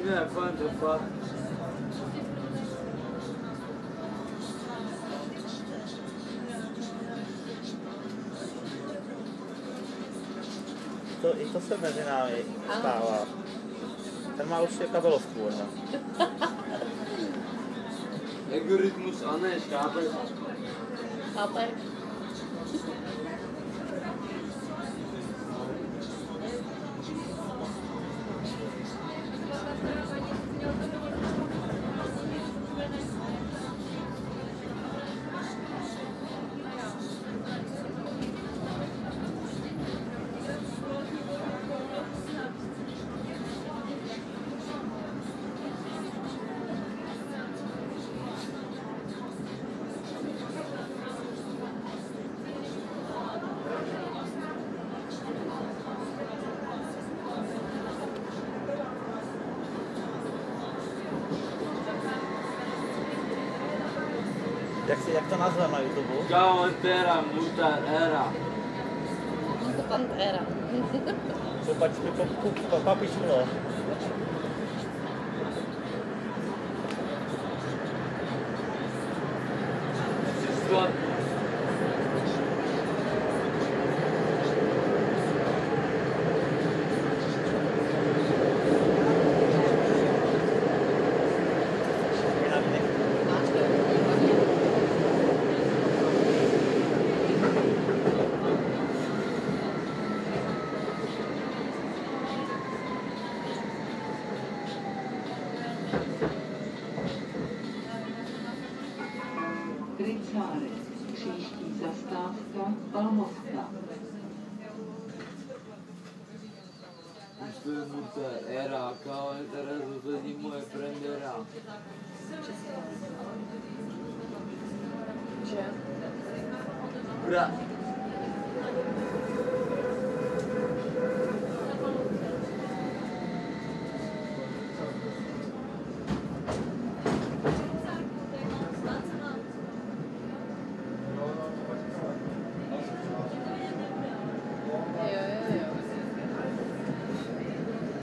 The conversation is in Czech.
Ne, quanto fa? I to se mezi námi stává. Ten má určitě kabelovku, ne? Algoritmus a ne, chápeš? Chápeš? Jak to nazveme na YouTube? Pantera, mutar, era. Pantera. Papičulo. Ricárez, příští zastávka Palmovka. Questo è mutar, era, pantera, rozhodimo je prendera. Že? Bra.